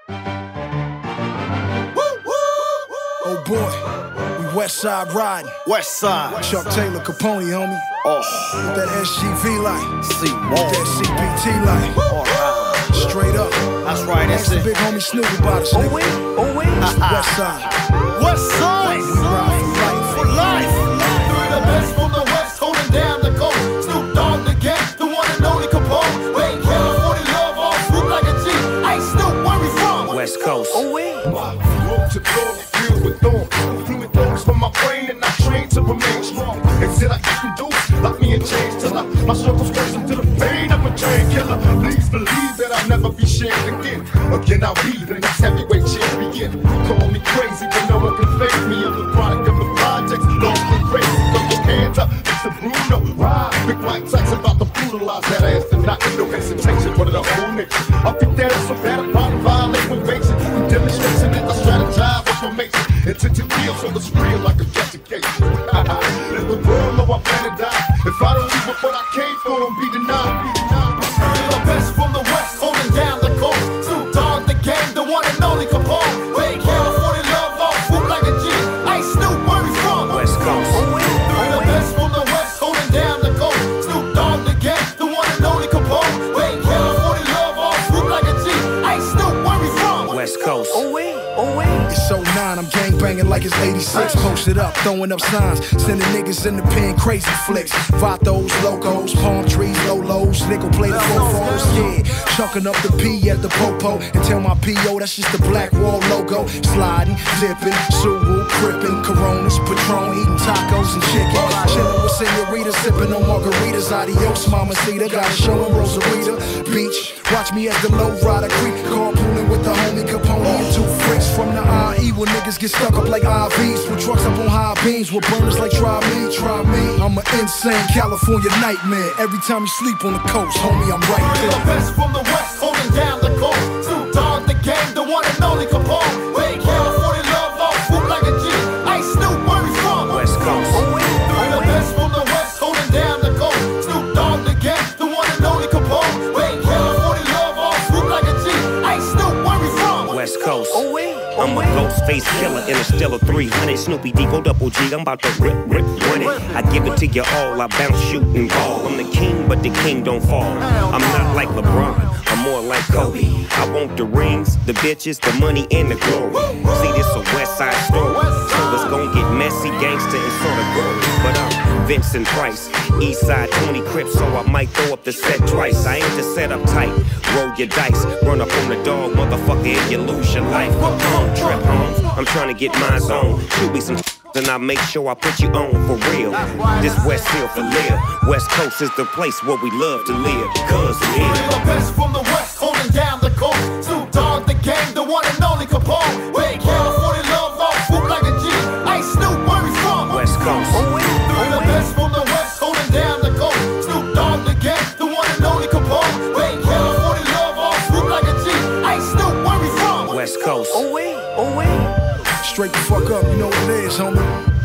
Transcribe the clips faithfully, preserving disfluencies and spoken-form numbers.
Oh boy, we West Side riding. West Side. Chuck Taylor, Capone, homie. Oh. With that S G V light. See With that C P T light. Alright. Straight up. That's right, that's the it. big homie Snoopy about us, nigga. Oh, wait. Oh, wait. It's the West Side. West Side. We ride for life. For life. Three the best from the West, holding down the coast. Snoop Dogg the gang, the one and only Capone. Wayne California love all swoop like a G. Hey Snoop, where we from? West Coast. Oh, wait. Road to glory, filled with thorns. Fluid thorns from my brain, and I train to remain strong. Until I get induced, lock me in chains till I, my struggles goes into the pain of a train killer. Please believe that I'll never be shamed again. Again, I'll be the next heavyweight champion. Call me crazy, but no one can face me. I'm the product of the projects, lost and crazy. Throw your hands up, it's the Bruno. Ride, big white tax about to brutalize that ass tonight. No hesitation, one of the whole nation. I'll be there so bad, I'm about to violate with basic. Demonstration is a strategize with formation. Intent to kill, so it's real like a justification. Let the world know I plan to die. If I don't leave with what I came for, don't be denied. Three the best from the West, holding down the coast. Snoop Dogg the gang, the one and only Capone. Wayne California love all swoop like a G. Hey Snoop, where we from? West Coast. Three the best from the West, holding down the coast. Snoop Dogg the gang, the one and only Capone. Wayne California love all swoop like a G. Hey Snoop, where we from? West Coast. Oh, wait. Oh, wait. It's oh nine, I'm gang banging like it's eighty-six. Posted up, throwing up signs, sending niggas in the pen, crazy flicks. Vatos, logos, palm trees, lolos, nickel plated fofos, yeah. Chunking up the P at the popo, and tell my P O that's just the Black Wall logo. Sliding, dipping, Subaru, crippin', Coronas, Patron, eating tacos and chicken. Chillin' with senoritas, sipping on margaritas. Adios, mamacita, gotta show 'em Rosarita Beach. Watch me at the low rider creek, carpooling with the homie Capone and two freaks from the I E where niggas get stuck up like I Vs. With trucks up on high beams, with burners like try me, try me. I'm an insane California nightmare. Every time you sleep on the coast, homie, I'm right Three the there. best from the West, holding down the coast. Snoop Dogg the gang, the one and only Capone. Wayne California love all swoop like a G. Hey Snoop, where we from? West Coast. Three the best from the West, holding down the coast. Snoop Dogg the gang, the one and only Capone. Wayne California love all swoop like a G. Hey Snoop, where we from? West Coast. Oh, wait. I'm a ghost face killer in a Stella three hundred. Snoopy D, go double G, I'm about to rip, rip, run it. I give it to you all, I bounce, shoot, and ball. I'm the king, but the king don't fall. I'm not like LeBron, I'm more like Kobe. I want the rings, the bitches, the money, and the glory. See, this a West Side story, so it's gon' get messy, gangster, and sorta gory. But I'm Vincent Price, East Side twenty Crips, so I might throw up the set twice. I ain't just set up tight, roll your dice, run up on the dog, motherfucker, and you lose your life. Home trip home, I'm trying to get mine on. Shoot me some and I make sure I put you on for real. This West Hill for live. West Coast is the place where we love to live. Cause Three yeah. the best from the West, holding down the coast. Snoop Dogg the gang, the one and only Capone. Wayne California love all swoop like a G. Hey Snoop, where we from? West Coast. Three the best from the West, holding down the coast. Snoop Dogg the gang, the one and only Capone. Wayne California love all swoop like a G. Hey Snoop, where we from? West Coast. Oh wait, oh wait. Straight the fuck up, you know what it is, homie.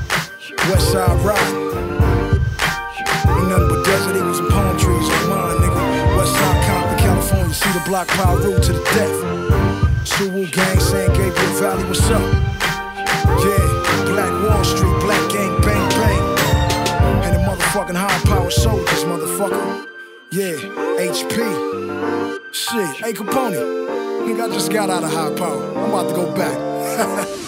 West Side ride. Ain't nothing but desert eagles and palm trees on mine, nigga. West Side Compton, California, see the block power route to the death. Subaru gang, San Gabriel Valley, what's up? Yeah, Black Wall Street, Black Gang, bang, bang. And the motherfucking high power soldiers, motherfucker. Yeah, H P. Shit, hey Capone, nigga, I just got out of high power. I'm about to go back.